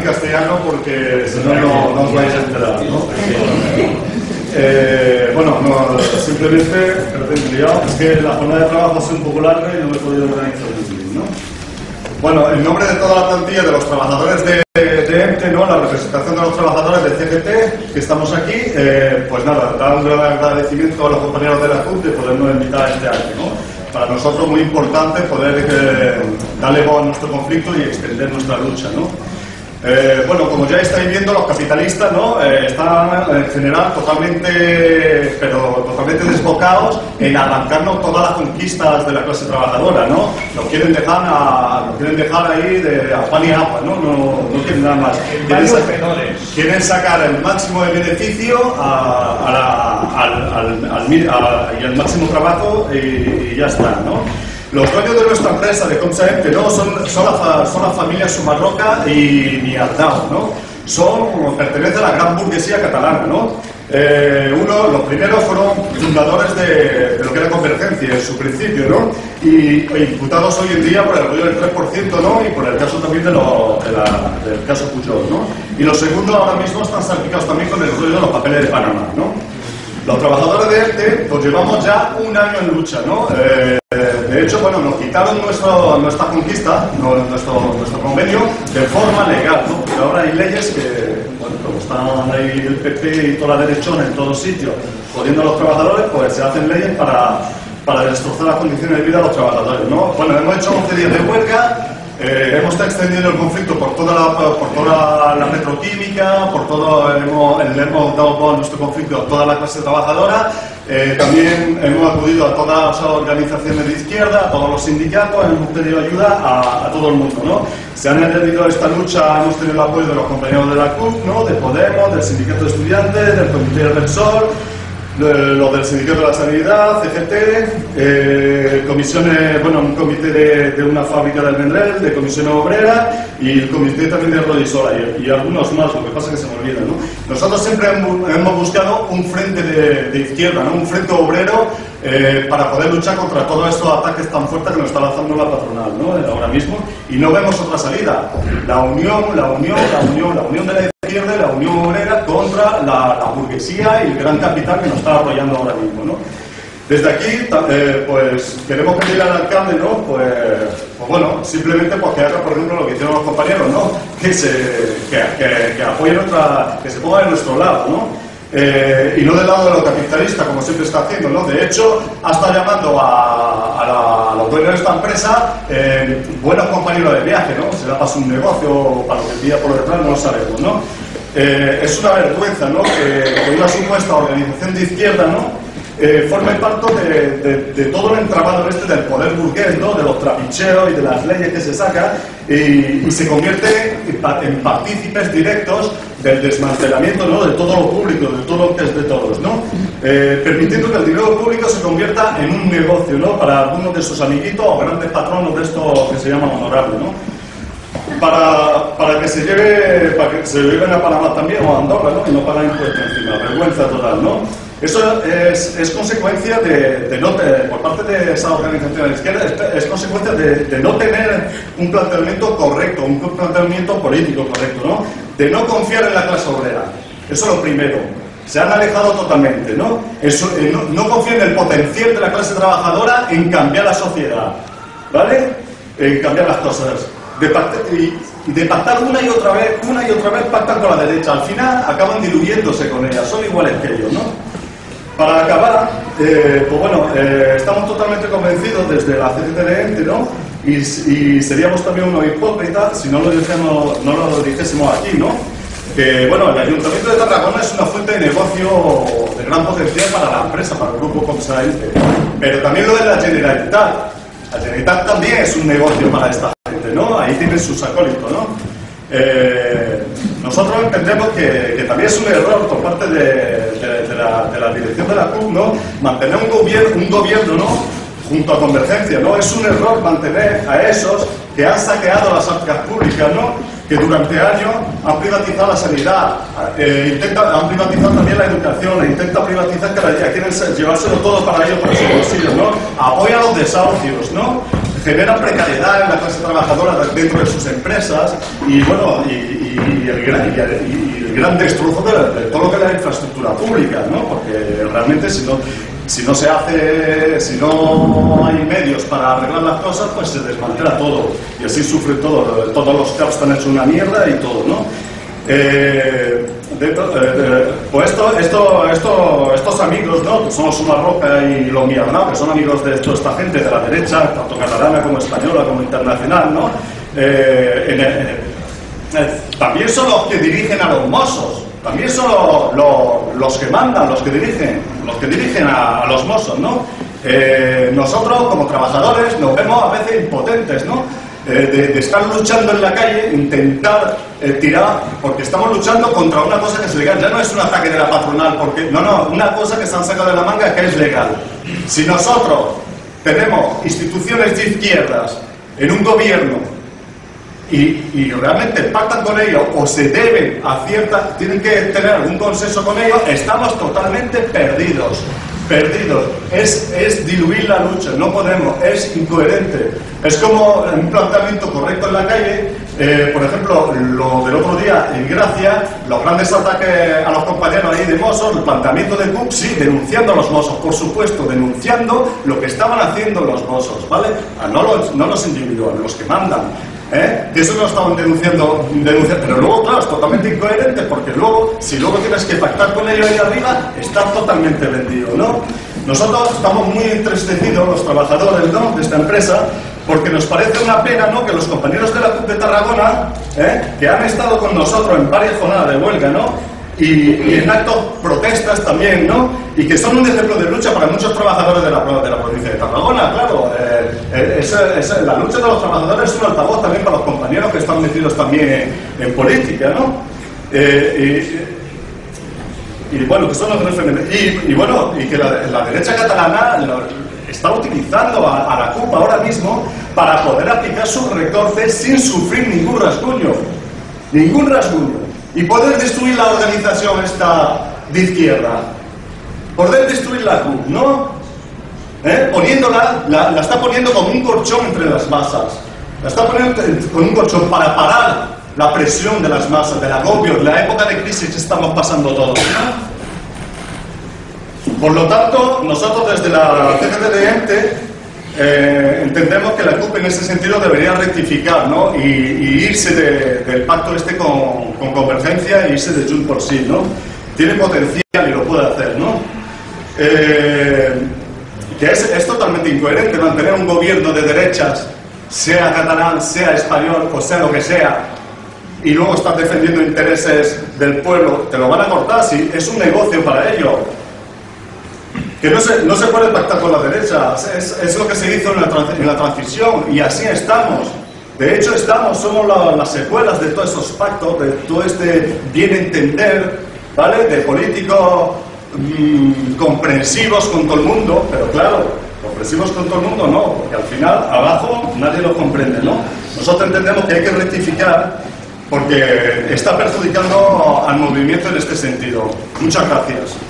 castellano porque si no, no os vais a enterar, ¿no? Bueno, no, simplemente, es que la jornada de trabajo es un poco larga y no me he podido organizar muy bien, ¿no? Bueno, en nombre de toda la plantilla de los trabajadores de EMTE, ¿no? La representación de los trabajadores de CGT, que estamos aquí, pues nada, dar un gran agradecimiento a los compañeros de la CUP de podernos invitar a este acto, ¿no? Para nosotros muy importante poder darle voz a nuestro conflicto y extender nuestra lucha, ¿no? Bueno, como ya estáis viendo, los capitalistas, ¿no? Están en general totalmente desbocados en arrancarnos todas las conquistas de la clase trabajadora, ¿no? Nos quieren dejar ahí a pan y agua, ¿no? No quieren nada más. Quieren sacar el máximo de beneficio y el máximo trabajo y ya está, ¿no? Los dueños de nuestra empresa de Comsa EMTE, ¿no? son la familia Sumarroca y Miardao, ¿no? Pertenecen a la gran burguesía catalana, ¿no? Los primeros fueron fundadores de lo que era Convergencia en su principio, ¿no? Y imputados hoy en día por el rollo del 3%, ¿no? Y por el caso también del caso Pujol, ¿no? Y los segundos ahora mismo están salpicados también con el rollo de los papeles de Panamá, ¿no? Los trabajadores de EMTE, pues llevamos ya un año en lucha, ¿no? De hecho, bueno, nos quitaron nuestra conquista, nuestro convenio, de forma legal, ¿no? Pero ahora hay leyes que, bueno, como están ahí el PP y toda la derechona en todos sitios jodiendo a los trabajadores, pues se hacen leyes para destrozar las condiciones de vida de los trabajadores, ¿no? Bueno, hemos hecho 11 días de huelga. Hemos extendido el conflicto por toda la petroquímica, le hemos dado voz a nuestro conflicto a toda la clase trabajadora. También hemos acudido a todas las organizaciones de izquierda, a todos los sindicatos, hemos pedido ayuda a todo el mundo, ¿no? Se han añadido a esta lucha, hemos tenido el apoyo de los compañeros de la CUP, ¿no? De Podemos, del Sindicato de Estudiantes, del Comité del Repsol, los del Sindicato de la Sanidad, CGT, comisiones, bueno, un comité de una fábrica del Vendrell, de comisiones obreras y el comité también de Rodisola y algunos más, lo que pasa es que se me olvida, ¿no? Nosotros siempre hemos buscado un frente de izquierda, ¿no? Un frente obrero para poder luchar contra todos estos ataques tan fuertes que nos está lanzando la patronal, ¿no? Ahora mismo, y no vemos otra salida. La unión de la izquierda y la unión obrera contra la burguesía y el gran capital que nos está apoyando ahora mismo, ¿no? Desde aquí, pues queremos pedir al alcalde, ¿no? Pues bueno, simplemente pues que haga, por ejemplo, lo que hicieron los compañeros, ¿no? Que apoyen que se ponga de nuestro lado, ¿no? Y no del lado de los capitalistas, como siempre está haciendo, ¿no? De hecho, ha estado llamando a los dueños de esta empresa buenos compañeros de viaje, ¿no? Será para su negocio, para lo que pilla por detrás, no lo sabemos, ¿no? Es una vergüenza, ¿no? Que una supuesta organización de izquierda, ¿no? Forme parte de todo el entramado del poder burgués, ¿no? De los trapicheos y de las leyes que se sacan y se convierte en partícipes directos del desmantelamiento, ¿no? De todo lo público, de todo lo que es de todos, ¿no? Permitiendo que el dinero público se convierta en un negocio, ¿no? Para algunos de sus amiguitos o grandes patronos de esto que se llama honorable, ¿no? Para que se lleven a Panamá también o a Andorra, ¿no? Y no pagan impuestos encima, vergüenza total, ¿no? Eso es consecuencia por parte de esa organización de izquierda, es consecuencia de no tener un planteamiento correcto, un planteamiento político correcto, ¿no? De no confiar en la clase obrera. Eso es lo primero. Se han alejado totalmente, ¿no? No confían en el potencial de la clase trabajadora en cambiar la sociedad, ¿vale? En cambiar las cosas. De pactar una y otra vez pactan con la derecha. Al final acaban diluyéndose con ella, son iguales que ellos, ¿no? Para acabar, pues bueno, estamos totalmente convencidos desde la CGT de EMTE, ¿no? Y seríamos también unos hipócritas si no lo dijésemos aquí, ¿no? Que, bueno, el Ayuntamiento de Tarragona es una fuente de negocio de gran potencial para la empresa, para el grupo Comsa EMTE. Pero también lo de la Generalitat. La Generalitat también es un negocio para esta gente, ¿no? Ahí tienen sus acólitos, ¿no? Nosotros entendemos que también es un error por parte de la dirección de la CUP, ¿no? Mantener un gobierno, ¿no? Junto a Convergencia, ¿no? Es un error mantener a esos que han saqueado las arcas públicas, ¿no? Que durante años han privatizado la sanidad, han privatizado también la educación, intentan privatizar cada día, quieren llevárselo todo para ellos, para sus bolsillos, ¿no? Apoyan los desahucios, ¿no? generan precariedad en la clase trabajadora dentro de sus empresas y bueno, y el gran destrozo de todo lo que es la infraestructura pública, ¿no? Porque realmente si no se hace, si no hay medios para arreglar las cosas, pues se desmantela todo y así sufre todo, todos los CAPs están hechos una mierda y todo, ¿no? Pues estos amigos, ¿no? Que son Suma Roca y Lo Miarnau, que son amigos de toda esta gente de la derecha, tanto catalana como española como internacional, ¿no? También son los que dirigen a los Mossos, también son los que mandan, los que dirigen a los Mossos, ¿no? Nosotros como trabajadores nos vemos a veces impotentes, ¿no? De estar luchando en la calle, intentar tirar, porque estamos luchando contra una cosa que es legal. Ya no es un ataque de la patronal, porque no, una cosa que se han sacado de la manga que es legal. Si nosotros tenemos instituciones de izquierdas en un gobierno y realmente pactan con ellos o se deben a tienen que tener algún consenso con ellos, estamos totalmente perdidos. Es diluir la lucha, no podemos, es incoherente. Es como un planteamiento correcto en la calle, por ejemplo, lo del otro día en Gracia, los grandes ataques a los compañeros ahí de Mossos, el planteamiento de Cook, sí, denunciando a los Mossos, por supuesto, denunciando lo que estaban haciendo los Mossos, ¿vale? No los individuos, los que mandan. Que eso lo estaban denunciando, pero luego, claro, es totalmente incoherente, porque luego, si luego tienes que pactar con ellos ahí arriba, estás totalmente vendido, ¿no? Nosotros estamos muy entristecidos, los trabajadores, ¿no?, de esta empresa, porque nos parece una pena, ¿no?, que los compañeros de la CUP de Tarragona, que han estado con nosotros en varias jornadas de huelga, ¿no?, y en actos protestas también, ¿no?, y que son un ejemplo de lucha para muchos trabajadores de la provincia de Tarragona, claro. La lucha de los trabajadores es un altavoz también para los compañeros que están metidos también en política, ¿no? Y bueno, que son los y que la derecha catalana está utilizando a la CUP ahora mismo para poder aplicar su recorte sin sufrir ningún rasguño, y poder destruir la organización esta de izquierda, poder destruir la CUP, ¿no? Poniéndola, la está poniendo como un colchón entre las masas, la está poniendo con un colchón para parar la presión de las masas, del agobio, de la época de crisis que estamos pasando todos, ¿no? Por lo tanto, nosotros desde la CGT de ENTE entendemos que la CUP en ese sentido debería rectificar, ¿no?, y irse del pacto con Convergencia e irse de Junts por Sí, ¿no? Tiene potencial y lo puede hacer, ¿no? Que es totalmente incoherente mantener un gobierno de derechas, sea catalán, sea español o sea lo que sea, y luego estar defendiendo intereses del pueblo. Te lo van a cortar, si es un negocio para ellos. Que no se puede pactar con la derecha, es lo que se hizo en la transición, y así estamos. De hecho, somos las secuelas de todos esos pactos, de todo este bien entender, ¿vale?, de políticos comprensivos con todo el mundo, pero claro, comprensivos con todo el mundo no, porque al final, abajo, nadie los comprende, ¿no? Nosotros entendemos que hay que rectificar, porque está perjudicando al movimiento en este sentido. Muchas gracias.